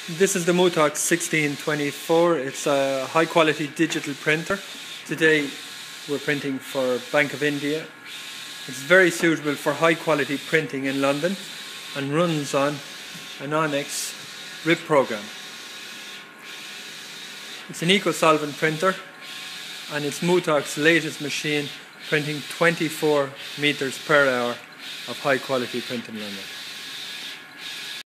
This is the Mutox 1624. It's a high quality digital printer. Today we're printing for Bank of India. It's very suitable for high quality printing in London and runs on an Onyx RIP program. It's an eco-solvent printer and it's Mutox's latest machine, printing 24 meters per hour of high quality print in London.